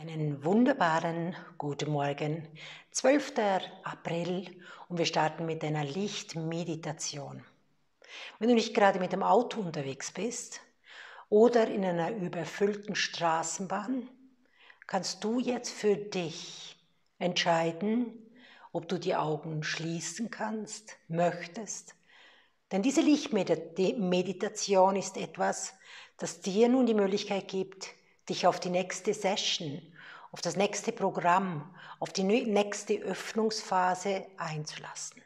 Einen wunderbaren guten Morgen, 12. April, und wir starten mit einer Lichtmeditation. Wenn du nicht gerade mit dem Auto unterwegs bist oder in einer überfüllten Straßenbahn, kannst du jetzt für dich entscheiden, ob du die Augen schließen kannst, möchtest. Denn diese Lichtmeditation ist etwas, das dir nun die Möglichkeit gibt, dich auf die nächste Session, auf das nächste Programm, auf die nächste Öffnungsphase einzulassen.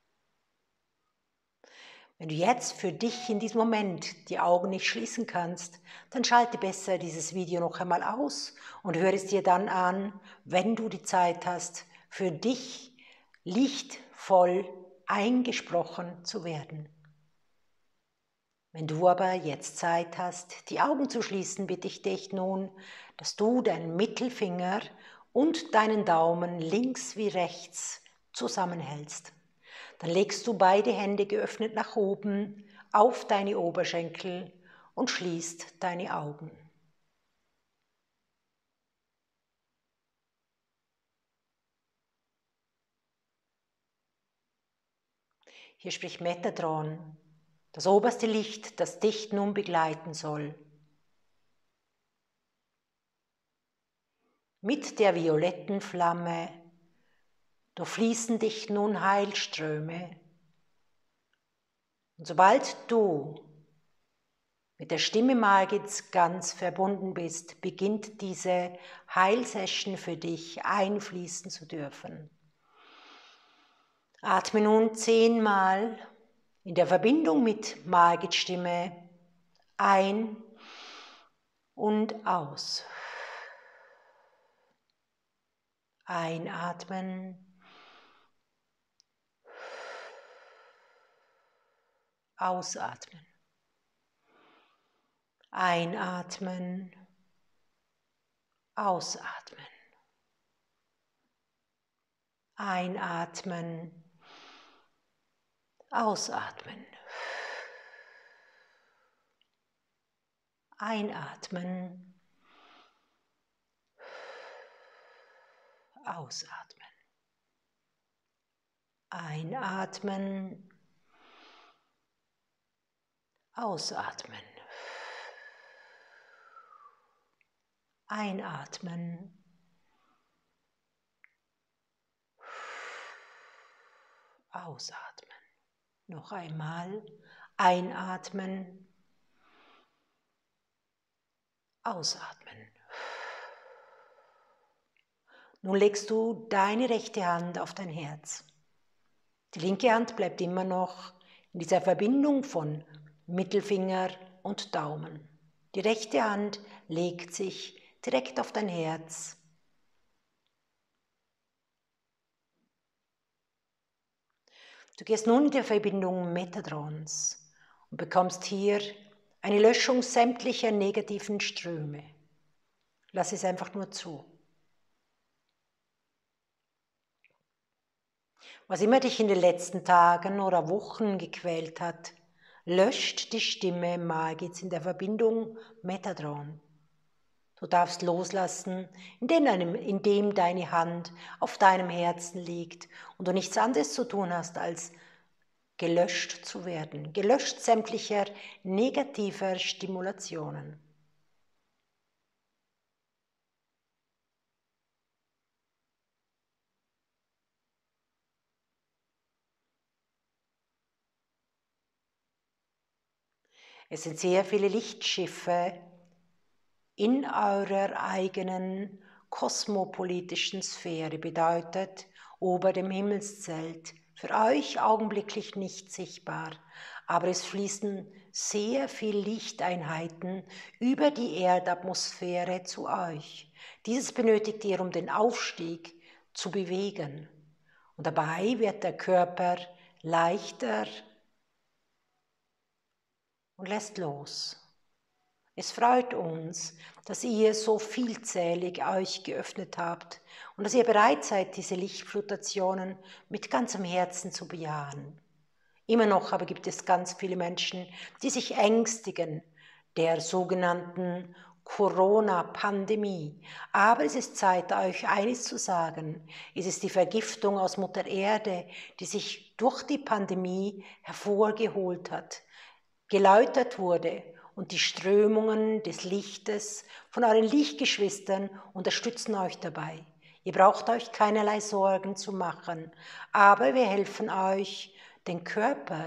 Wenn du jetzt für dich in diesem Moment die Augen nicht schließen kannst, dann schalte besser dieses Video noch einmal aus und höre es dir dann an, wenn du die Zeit hast, für dich lichtvoll eingesprochen zu werden. Wenn du aber jetzt Zeit hast, die Augen zu schließen, bitte ich dich nun, dass du deinen Mittelfinger und deinen Daumen links wie rechts zusammenhältst. Dann legst du beide Hände geöffnet nach oben auf deine Oberschenkel und schließt deine Augen. Hier spricht Metatron, das oberste Licht, das dich nun begleiten soll. Mit der violetten Flamme durchfließen dich nun Heilströme. Und sobald du mit der Stimme Margits ganz verbunden bist, beginnt diese Heilsession für dich einfließen zu dürfen. Atme nun 10-mal in der Verbindung mit Margits Stimme ein und aus. Einatmen. Ausatmen. Einatmen. Ausatmen. Einatmen. Ausatmen. Einatmen. Ausatmen. Einatmen. Ausatmen. Einatmen. Ausatmen. Noch einmal. Einatmen. Ausatmen. Nun legst du deine rechte Hand auf dein Herz. Die linke Hand bleibt immer noch in dieser Verbindung von Mittelfinger und Daumen. Die rechte Hand legt sich direkt auf dein Herz. Du gehst nun in die Verbindung Metatrons und bekommst hier eine Löschung sämtlicher negativen Ströme. Lass es einfach nur zu. Was immer dich in den letzten Tagen oder Wochen gequält hat, löscht die Stimme Margits in der Verbindung Metatron. Du darfst loslassen, indem deine Hand auf deinem Herzen liegt und du nichts anderes zu tun hast, als gelöscht zu werden, gelöscht sämtlicher negativer Stimulationen. Es sind sehr viele Lichtschiffe in eurer eigenen kosmopolitischen Sphäre, bedeutet ober dem Himmelszelt, für euch augenblicklich nicht sichtbar, aber es fließen sehr viele Lichteinheiten über die Erdatmosphäre zu euch. Dieses benötigt ihr, um den Aufstieg zu bewegen. Und dabei wird der Körper leichter und lässt los. Es freut uns, dass ihr so vielzählig euch geöffnet habt und dass ihr bereit seid, diese Lichtflutationen mit ganzem Herzen zu bejahen. Immer noch aber gibt es ganz viele Menschen, die sich ängstigen der sogenannten Corona-Pandemie. Aber es ist Zeit, euch eines zu sagen. Es ist die Vergiftung aus Mutter Erde, die sich durch die Pandemie hervorgeholt hat, geläutert wurde. Und die Strömungen des Lichtes von euren Lichtgeschwistern unterstützen euch dabei. Ihr braucht euch keinerlei Sorgen zu machen, aber wir helfen euch, den Körper,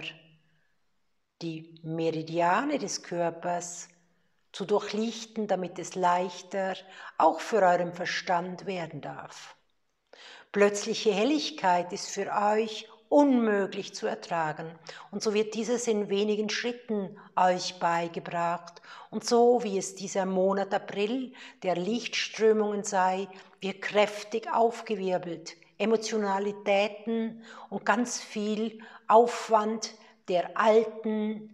die Meridiane des Körpers zu durchlichten, damit es leichter auch für euren Verstand werden darf. Plötzliche Helligkeit ist für euch unmöglich zu ertragen und so wird dieses in wenigen Schritten euch beigebracht und so wie es dieser Monat April der Lichtströmungen sei, wird kräftig aufgewirbelt, Emotionalitäten und ganz viel Aufwand der alten,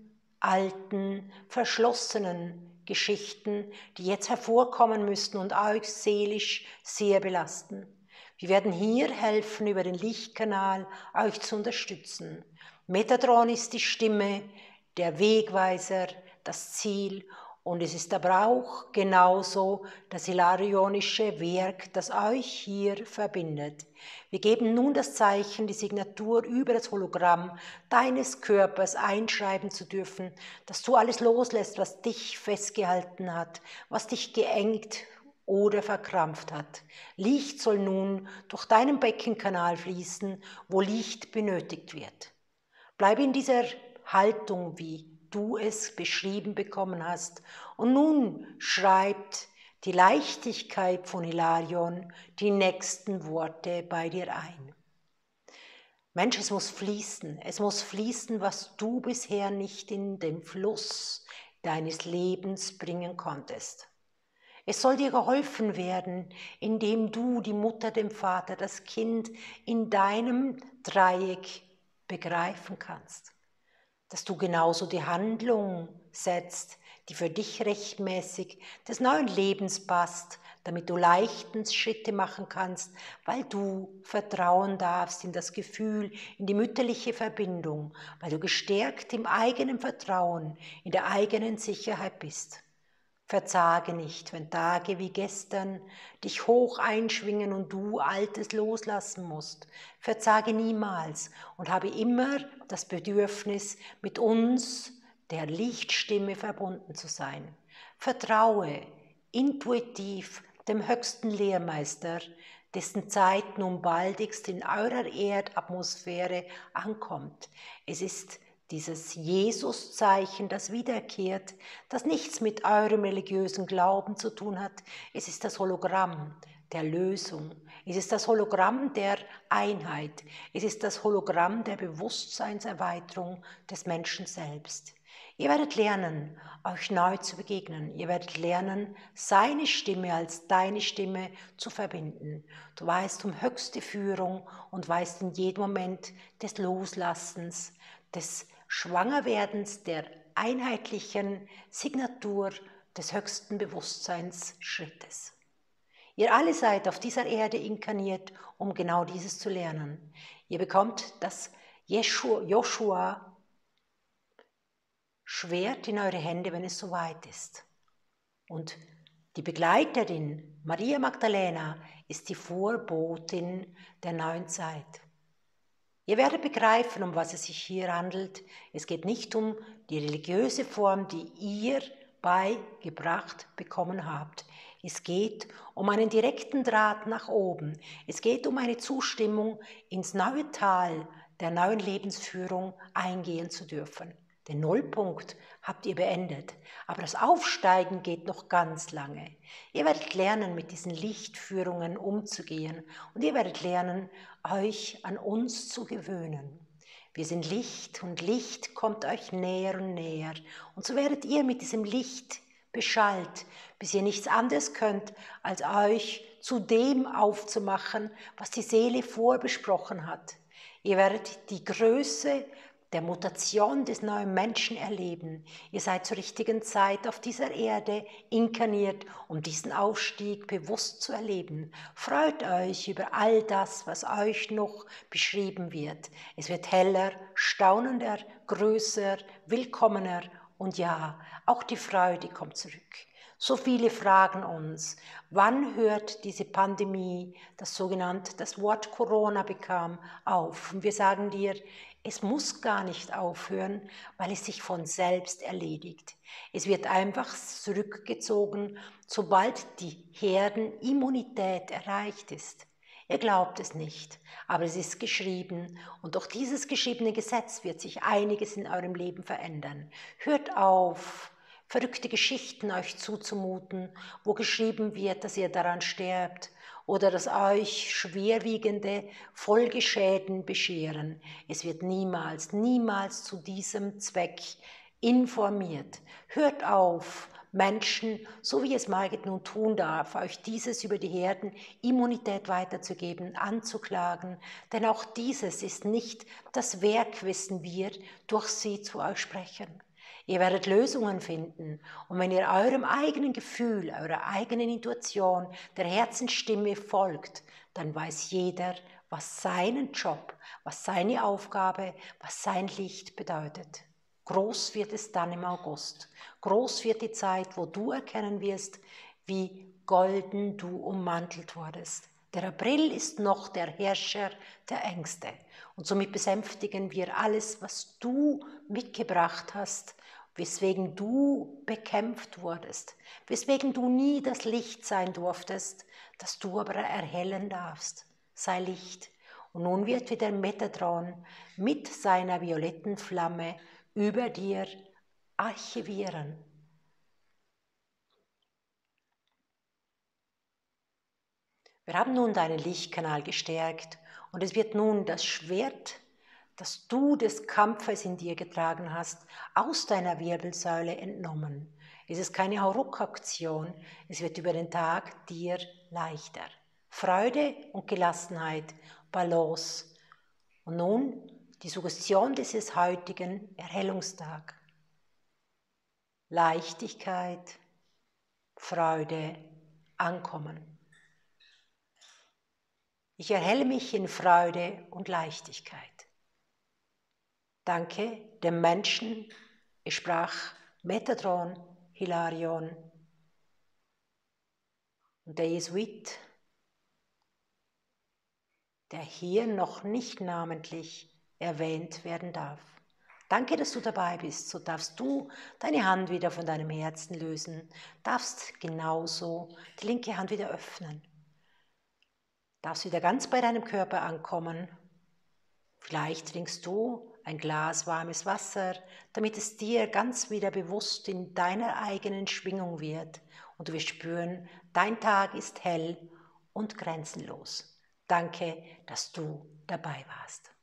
verschlossenen Geschichten, die jetzt hervorkommen müssten und euch seelisch sehr belasten. Wir werden hier helfen, über den Lichtkanal euch zu unterstützen. Metatron ist die Stimme, der Wegweiser, das Ziel und es ist aber auch genauso das hilarionische Werk, das euch hier verbindet. Wir geben nun das Zeichen, die Signatur über das Hologramm deines Körpers einschreiben zu dürfen, dass du alles loslässt, was dich festgehalten hat, was dich geengt oder verkrampft hat. Licht soll nun durch deinen Beckenkanal fließen, wo Licht benötigt wird. Bleibe in dieser Haltung, wie du es beschrieben bekommen hast. Und nun schreibt die Leichtigkeit von Hilarion die nächsten Worte bei dir ein. Mensch, es muss fließen, was du bisher nicht in den Fluss deines Lebens bringen konntest. Es soll dir geholfen werden, indem du die Mutter, den Vater, das Kind in deinem Dreieck begreifen kannst. Dass du genauso die Handlung setzt, die für dich rechtmäßig des neuen Lebens passt, damit du leichtens Schritte machen kannst, weil du vertrauen darfst in das Gefühl, in die mütterliche Verbindung, weil du gestärkt im eigenen Vertrauen, in der eigenen Sicherheit bist. Verzage nicht, wenn Tage wie gestern dich hoch einschwingen und du Altes loslassen musst. Verzage niemals und habe immer das Bedürfnis, mit uns, der Lichtstimme, verbunden zu sein. Vertraue intuitiv dem höchsten Lehrmeister, dessen Zeit nun baldigst in eurer Erdatmosphäre ankommt. Es ist dieses Jesuszeichen, das wiederkehrt, das nichts mit eurem religiösen Glauben zu tun hat. Es ist das Hologramm der Lösung. Es ist das Hologramm der Einheit. Es ist das Hologramm der Bewusstseinserweiterung des Menschen selbst. Ihr werdet lernen, euch neu zu begegnen. Ihr werdet lernen, seine Stimme als deine Stimme zu verbinden. Du weißt um höchste Führung und weißt in jedem Moment des Loslassens, des Schwangerwerdens, der einheitlichen Signatur des höchsten Bewusstseinsschrittes. Ihr alle seid auf dieser Erde inkarniert, um genau dieses zu lernen. Ihr bekommt das Joshua Schwert in eure Hände, wenn es soweit ist. Und die Begleiterin Maria Magdalena ist die Vorbotin der neuen Zeit. Ihr werdet begreifen, um was es sich hier handelt. Es geht nicht um die religiöse Form, die ihr beigebracht bekommen habt. Es geht um einen direkten Draht nach oben. Es geht um eine Zustimmung, ins neue Tal der neuen Lebensführung eingehen zu dürfen. Den Nullpunkt habt ihr beendet, aber das Aufsteigen geht noch ganz lange. Ihr werdet lernen, mit diesen Lichtführungen umzugehen und ihr werdet lernen, euch an uns zu gewöhnen. Wir sind Licht und Licht kommt euch näher und näher und so werdet ihr mit diesem Licht beschallt, bis ihr nichts anderes könnt, als euch zu dem aufzumachen, was die Seele vorbesprochen hat. Ihr werdet die Größe der Mutation des neuen Menschen erleben. Ihr seid zur richtigen Zeit auf dieser Erde inkarniert, um diesen Aufstieg bewusst zu erleben. Freut euch über all das, was euch noch beschrieben wird. Es wird heller, staunender, größer, willkommener und ja, auch die Freude kommt zurück. So viele fragen uns, wann hört diese Pandemie, das Wort Corona bekam, auf? Und wir sagen dir, es muss gar nicht aufhören, weil es sich von selbst erledigt. Es wird einfach zurückgezogen, sobald die Herdenimmunität erreicht ist. Ihr glaubt es nicht, aber es ist geschrieben und durch dieses geschriebene Gesetz wird sich einiges in eurem Leben verändern. Hört auf, verrückte Geschichten euch zuzumuten, wo geschrieben wird, dass ihr daran sterbt oder dass euch schwerwiegende Folgeschäden bescheren. Es wird niemals, niemals zu diesem Zweck informiert. Hört auf, Menschen, so wie es Margit nun tun darf, euch dieses über die Herdenimmunität weiterzugeben, anzuklagen, denn auch dieses ist nicht das Werk, wissen wir, durch sie zu euch sprechen. Ihr werdet Lösungen finden und wenn ihr eurem eigenen Gefühl, eurer eigenen Intuition, der Herzensstimme folgt, dann weiß jeder, was seinen Job, was seine Aufgabe, was sein Licht bedeutet. Groß wird es dann im August. Groß wird die Zeit, wo du erkennen wirst, wie golden du ummantelt wurdest. Der April ist noch der Herrscher der Ängste. Und somit besänftigen wir alles, was du mitgebracht hast, weswegen du bekämpft wurdest, weswegen du nie das Licht sein durftest, das du aber erhellen darfst. Sei Licht. Und nun wird wieder Metatron mit seiner violetten Flamme über dir archivieren. Wir haben nun deinen Lichtkanal gestärkt und es wird nun das Schwert, das du des Kampfes in dir getragen hast, aus deiner Wirbelsäule entnommen. Es ist keine Hauruck-Aktion, es wird über den Tag dir leichter. Freude und Gelassenheit, Balance. Und nun die Suggestion dieses heutigen Erhellungstags. Leichtigkeit, Freude, Ankommen. Ich erhelle mich in Freude und Leichtigkeit. Danke dem Menschen, ich sprach Metatron, Hilarion und der Jesuit, der hier noch nicht namentlich erwähnt werden darf. Danke, dass du dabei bist. So darfst du deine Hand wieder von deinem Herzen lösen, darfst genauso die linke Hand wieder öffnen, darfst wieder ganz bei deinem Körper ankommen. Vielleicht trinkst du ein Glas warmes Wasser, damit es dir ganz wieder bewusst in deiner eigenen Schwingung wird und du wirst spüren, dein Tag ist hell und grenzenlos. Danke, dass du dabei warst.